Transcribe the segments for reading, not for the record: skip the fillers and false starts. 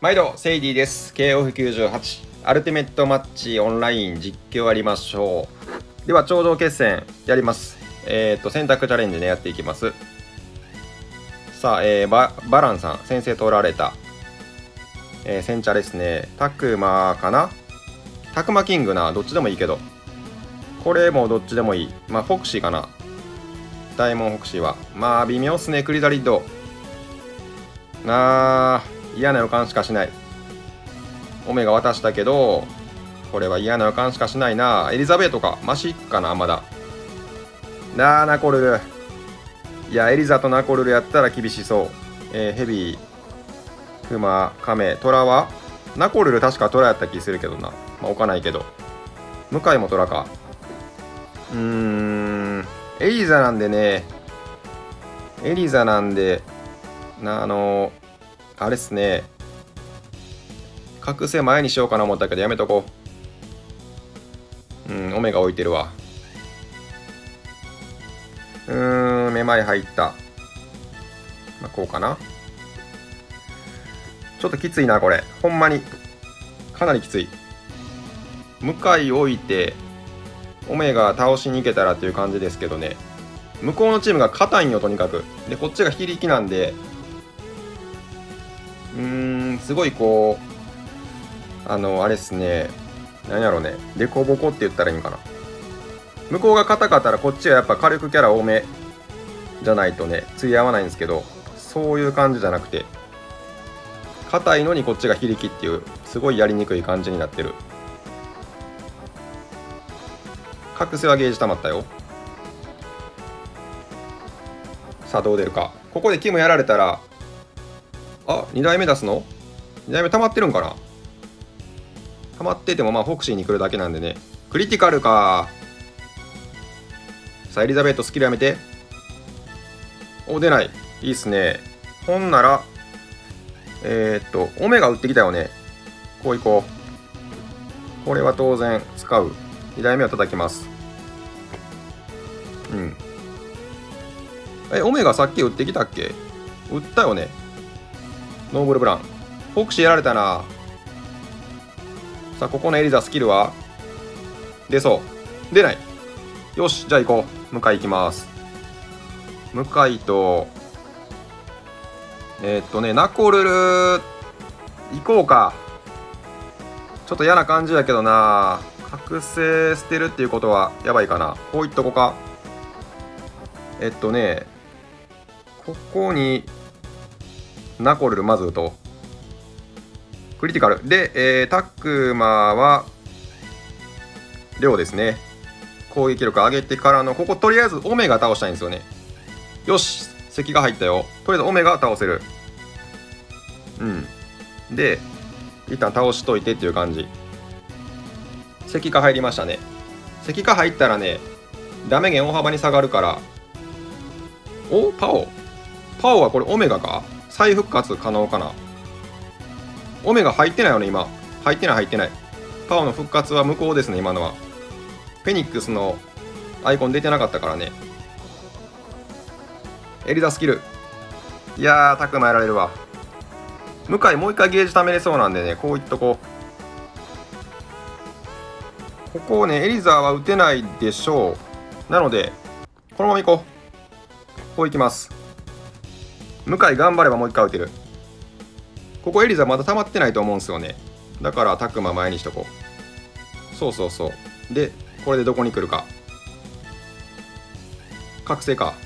毎度セイディです。 KOF98 アルティメットマッチオンライン実況やりましょう。では頂上決戦やります。選択チャレンジね、やっていきます。さあ、バランさん先制取られた。先茶ですね。タクマかな、タクマキングな、どっちでもいいけど、これもどっちでもいい。まあフォクシーかな、ダイモンフォクシーはまあ微妙っすね。クリザリッド嫌な予感しかしない。オメガ渡したけど、これは嫌な予感しかしないな。エリザベートか、マシかな、まだ。ナコルル。いや、エリザとナコルルやったら厳しそう。ヘビー、クマ、カメ、トラはナコルル確かトラやった気するけどな。まあ、置かないけど。向井もトラか。エリザなんでね。エリザなんで、あれっすね。覚醒前にしようかな思ったけどやめとこう。オメガ置いてるわ。めまい入った。まあ、こうかな。ちょっときついな、これ。ほんまに。かなりきつい。向井置いて、オメガ倒しに行けたらっていう感じですけどね。向こうのチームが硬いんよ、とにかく。で、こっちが非力なんで、すごいこう、あれっすね。何やろうね。デコボコって言ったらいいんかな。向こうが硬かったらこっちはやっぱ火力キャラ多めじゃないとね、釣り合わないんですけど、そういう感じじゃなくて、硬いのにこっちが非力っていう、すごいやりにくい感じになってる。覚醒はゲージ溜まったよ。さあどう出るか。ここでキムやられたら、2台目出すの ?2 台目溜まってるんかな。溜まっててもまあフォクシーに来るだけなんでね。クリティカルか。さあエリザベートスキルやめて。出ない。いいっすね。ほんならオメガ打ってきたよね。こういこう。これは当然使う。2台目を叩きます。オメガさっき打ってきたっけ。打ったよね。ノーブルブラン。フォクシーやられたな。さあここのエリザスキルは出そう。出ない。よし、じゃあ行こう。向井行きます。向井とナコルル行こうか。ちょっと嫌な感じだけどな。覚醒捨てるっていうことはやばいかな。こういっとこか。ここにナコルルまず打とう。クリティカルで、タクマは量ですね。攻撃力上げてからのここ、とりあえずオメガ倒したいんですよね。よし、石が入ったよ。とりあえずオメガ倒せる。で一旦倒しといてっていう感じ。石化入りましたね。石化入ったらね、ダメ源大幅に下がるから。パオはこれオメガか。再復活可能かな。オメガ入ってないよね今。入ってない。パオの復活は無効ですね今のは。フェニックスのアイコン出てなかったからね。エリザスキル。いやー、タクマやられるわ。向井もう一回ゲージ貯めれそうなんでね、こういっとこう。ここをね、エリザは打てないでしょう。なのでこのまま行こう。こういきます。向井頑張ればもう一回打てる。ここエリザまだ溜まってないと思うんですよね。だからタクマ前にしとこう。そうで、これでどこに来るか。覚醒か。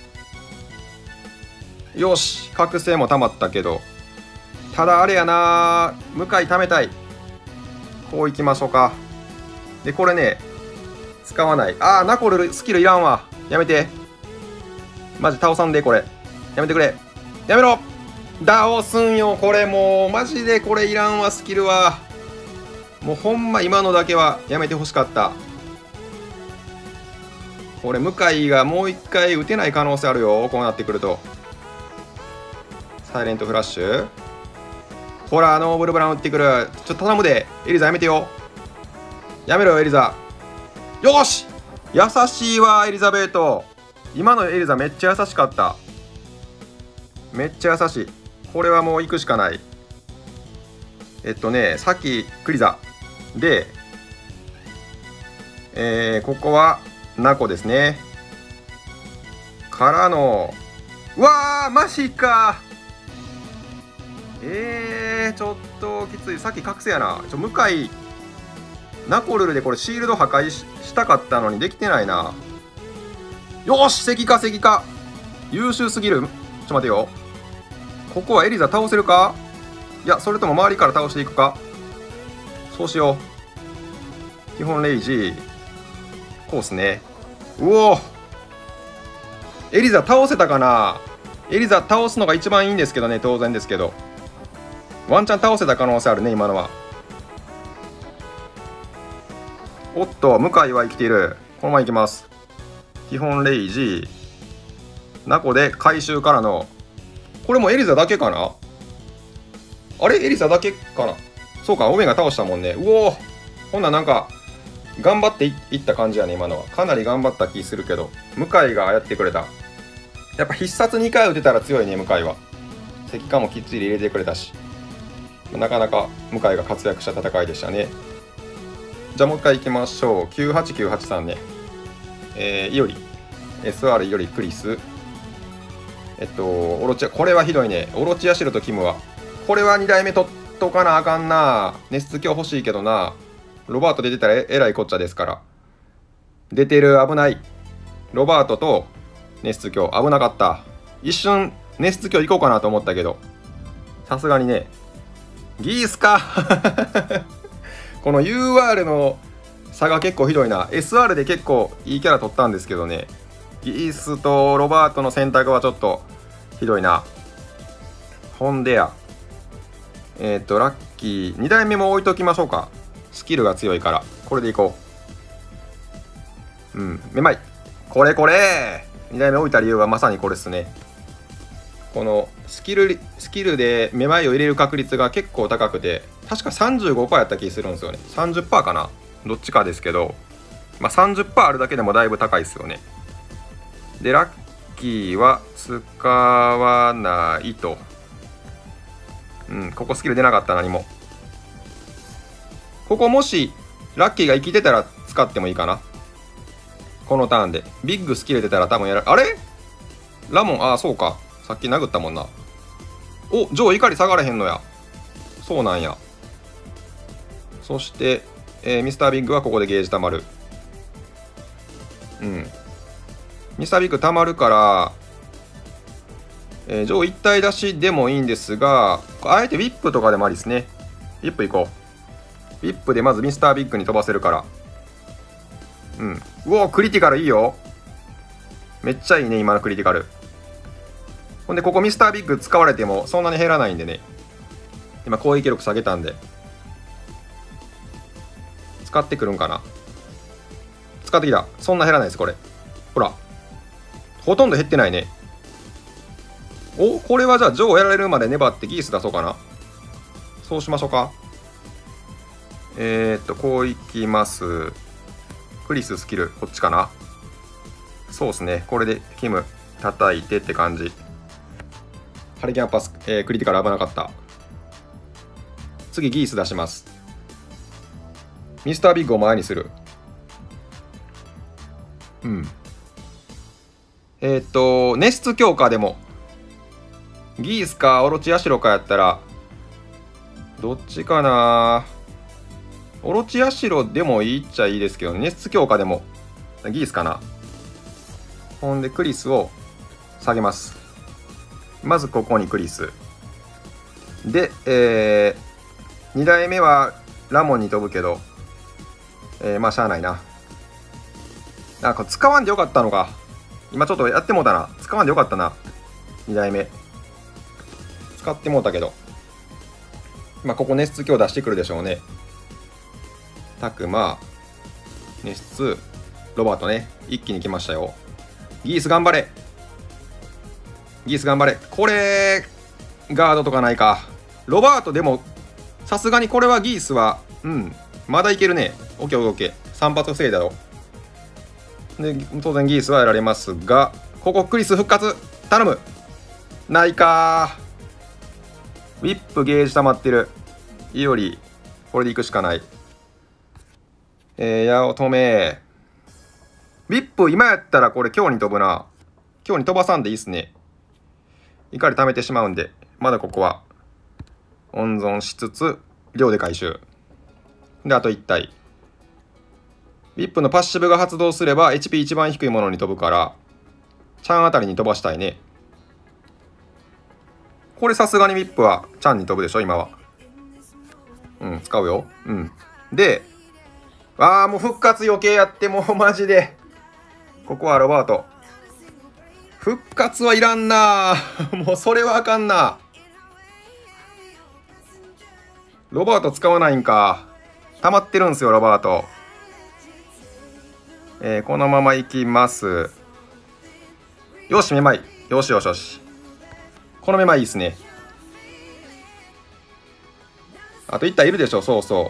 よし、覚醒も溜まったけど、ただあれやな、向井貯めたい。こういきましょうか。でこれね、使わない。ナコルルスキルいらんわ。やめてマジ。倒さんで、これやめてくれ。やめろ。倒すんよこれ。もうマジでこれいらんわ、スキルは。もうほんま今のだけはやめてほしかった。これ向井がもう一回打てない可能性あるよ、こうなってくると。サイレントフラッシュ。ほらノーブルブラン打ってくる。ちょっと頼むで。エリザやめてよ。やめろよエリザ。よし、優しいわエリザベート。今のエリザめっちゃ優しかった。めっちゃ優しい。これはもう行くしかない。 さっきクリザで、ここはナコですね。からの、うわーマジか。ちょっときつい。さっき覚醒やな。向井ナコルルでこれシールド破壊 したかったのにできてないな。よし、石化石化、優秀すぎる。ちょっと待てよ。ここはエリザ倒せるか。いや、それとも周りから倒していくか。そうしよう。基本レイジこうっすね。うお、エリザ倒せたかな。エリザ倒すのが一番いいんですけどね、当然ですけど。ワンチャン倒せた可能性あるね、今のは。おっと、向井は生きている。このままいきます。基本レイジナコで回収からの、これもエリザだけかな。あれ、エリザだけかな。そうか、オメガ倒したもんね。うおー、ほんなんか頑張っていった感じやね。今のはかなり頑張った気するけど、向井がやってくれた。やっぱ必殺2回打てたら強いね、向井は。石化もきっちり入れてくれたし、なかなか向井が活躍した戦いでしたね。じゃあもう一回いきましょう。98983ね。イオリ SR イオリクリス、オロチア、これはひどいね。オロチアシロとキムはこれは2代目取っとかなあかんな。熱強欲しいけどな。ロバート出てたらえらいこっちゃですから。出てる、危ない。ロバートと熱強危なかった。一瞬熱強行こうかなと思ったけど、さすがにね。ギースかこの UR の差が結構ひどいな。 SR で結構いいキャラ取ったんですけどね、ギースとロバートの選択はちょっとひどいな。ほんでやラッキー2代目も置いときましょうか。スキルが強いからこれでいこう。めまい。これ2代目置いた理由はまさにこれですね。このスキルでめまいを入れる確率が結構高くて、確か 35% やった気するんですよね。 30% かな、どっちかですけど、30% あるだけでもだいぶ高いですよね。でラッキーは使わないと。ここスキル出なかった。何もここもしラッキーが生きてたら使ってもいいかな。このターンでビッグスキル出たら多分あれラモン、そうか、さっき殴ったもんな。お、ジョー怒り下がれへんのや。そうなんや。そして、ミスタービッグはここでゲージたまる。ミスタービッグたまるから、ジョー一体出しでもいいんですが、あえてウィップとかでもありですね。ウィップいこう。ウィップでまずミスタービッグに飛ばせるから。うおー、クリティカルいいよ。めっちゃいいね、今のクリティカル。ほんでここミスタービッグ使われてもそんなに減らないんでね。今攻撃力下げたんで使ってくるんかな。使ってきた。そんな減らないですこれ。ほらほとんど減ってないね。お、これはじゃあジョーやられるまで粘ってギース出そうかな。そうしましょうか。こういきます。クリススキルこっちかな。そうですね。これでキム叩いてって感じ。ハリケーンパス、クリティカル危なかった。次ギース出します。ミスタービッグを前にする。ネスツ強化でもギースかオロチヤシロかやったらどっちかな。オロチヤシロでもいいっちゃいいですけど、ネスツ強化でもギースかな。ほんでクリスを下げます。まずここにクリスで、2代目はラモンに飛ぶけど、しゃあないな。これ使わんでよかったのか。今ちょっとやってもうたな。使わんでよかったな。2代目使ってもうたけど、ここ熱強出してくるでしょうね。タクマ熱ロバートね、一気に来ましたよ。ギース頑張れ。ギース頑張れ。これガードとかないか。ロバートでもさすがにこれはギースはまだいけるね。オッケーオッケー。3発防いだろ。で当然ギースはやられますが、ここクリス復活頼む。ないか。ウィップゲージ溜まってる。 いおり、これでいくしかない。八乙女。ビップ、今やったらこれ今日に飛ぶな。今日に飛ばさんでいいっすね。怒り溜めてしまうんで、まだここは温存しつつ、量で回収。で、あと1体。ビップのパッシブが発動すれば HP 一番低いものに飛ぶから、チャンあたりに飛ばしたいね。これさすがにビップはチャンに飛ぶでしょ、今は。うん、使うよ。うん。で、もう復活余計やって、もうマジで。ここはロバート。復活はいらんなもうそれはあかんな。ロバート使わないんか。溜まってるんすよ、ロバート。このままいきます。よし、めまい。よしよしよし。このめまいいいっすね。あと1体いるでしょ、そうそう。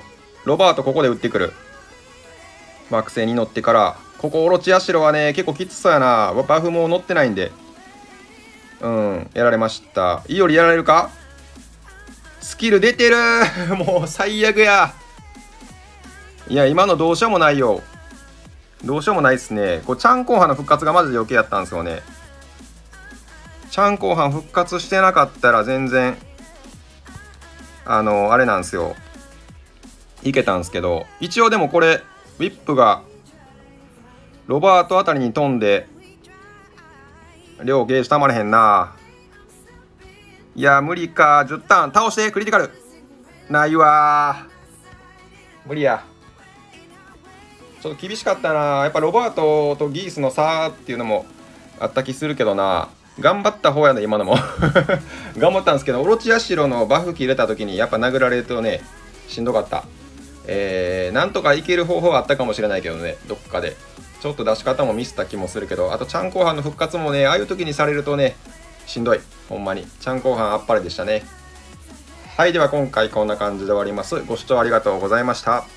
ロバートここで打ってくる。惑星に乗ってから。ここオロチヤシロはね、結構きつそうやな。バフも乗ってないんで。うん、やられました。いいよりやられるか？スキル出てるもう最悪や。いや、今のどうしようもないよ。どうしようもないっすね。こうチャン後半の復活がマジで余計やったんですよね。チャン後半復活してなかったら全然、あれなんですよ。いけたんですけど、一応でもこれ、ウィップが、ロバートあたりに飛んで、量ゲージたまれへんな。いや、無理か。10ターン倒して、クリティカル。ないわー。無理や。ちょっと厳しかったな。やっぱロバートとギースの差っていうのもあった気するけどな。頑張った方やね、今のも。頑張ったんですけど、オロチヤシロのバフ切れた時にやっぱ殴られるとね、しんどかった。なんとかいける方法はあったかもしれないけどね、どっかで。ちょっと出し方もミスった気もするけど、あとチャン後半の復活もね、ああいう時にされるとね、しんどい。ほんまに。チャン後半あっぱれでしたね。はい、では今回こんな感じで終わります。ご視聴ありがとうございました。